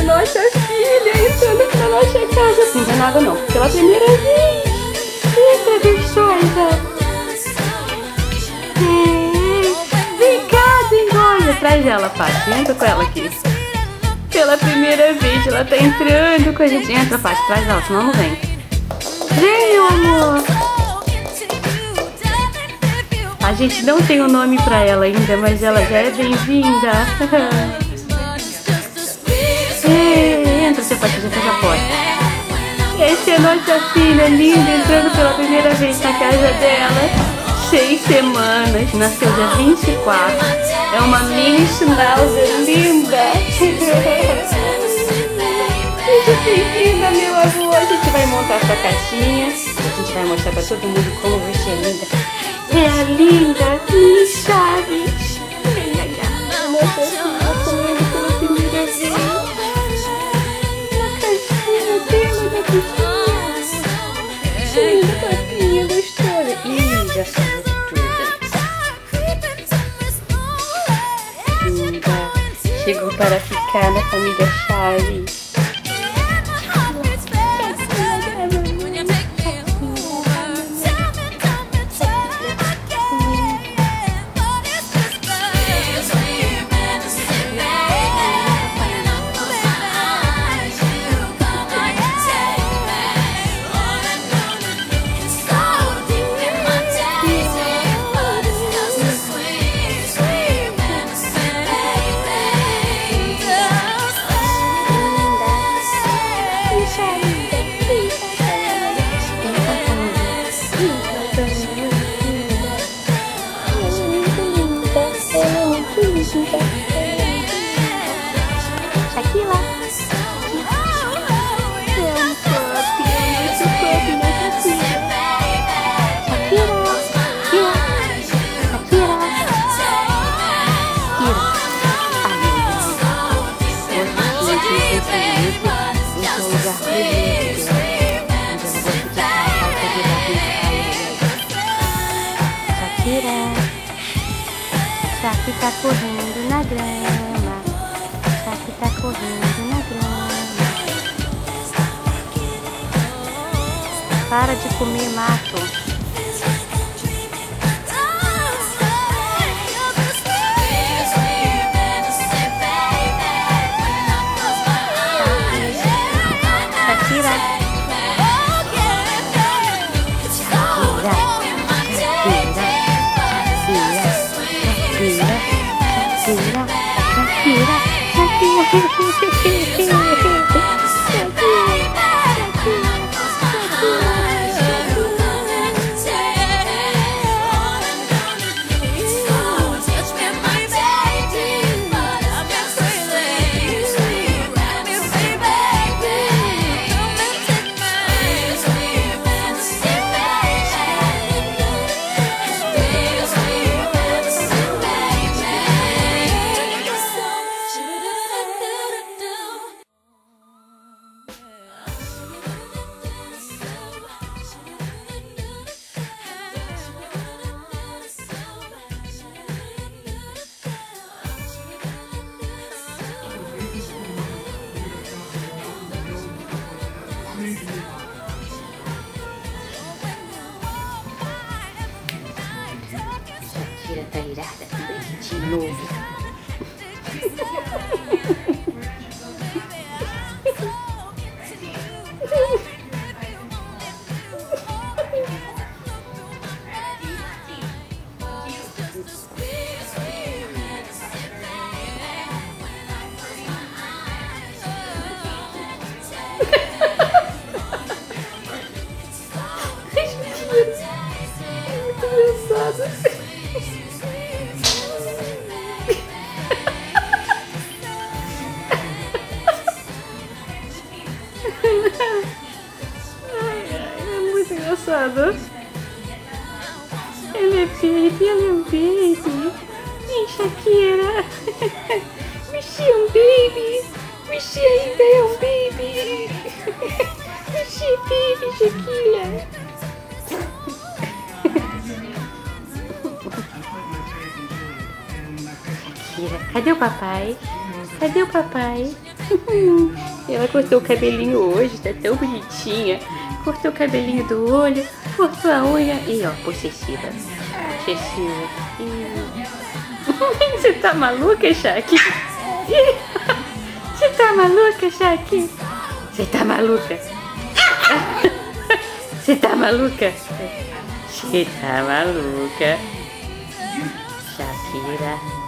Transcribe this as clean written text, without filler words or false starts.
a nossa filha entrando na nossa casa. Não tem nada não, pela primeira vez. Eita, gostosa. Vem cá, Dengoia. Traz ela, Paty. Entra com ela aqui. Pela primeira vez ela tá entrando com a gente. Entra, Paty. Traz ela, senão não vem. Vem, meu amor. A gente não tem um nome pra ela ainda, mas ela já é bem-vinda. Entra, seu Paty, já fecha a porta. Essa é a nossa filha linda entrando pela primeira vez na casa dela. 6 semanas, nasceu dia 24. É uma mini schnauzer linda. Seja bem-vinda, meu amor. A gente vai montar a sua caixinha. A gente vai mostrar pra todo mundo como você é linda. É a linda Mini Chaves. Nossa filha comendo pela primeira vez. Na caixinha dela da bichinha. Linda papinha gostosa. Ih, já saiu tudo. Linda. Chegou para ficar na família Chaves. Shakira tá correndo na grama. Shakira tá correndo na grama. Para de comer mato. Shakira tá irada de novo. É muito engraçado. Ele é baby, ele é um baby. Vem, Shakira. Você é um baby. Você ainda é um baby. Você é baby, Shakira. Shakira, cadê o papai? Cadê o papai? Ela cortou o cabelinho hoje, tá tão bonitinha. Cortou o cabelinho do olho, cortou a unha e ó, possessiva. Possessiva. Você tá maluca, Shaq? Você tá maluca, Shaq? Você tá maluca? Você tá maluca? Você tá maluca? Shakira.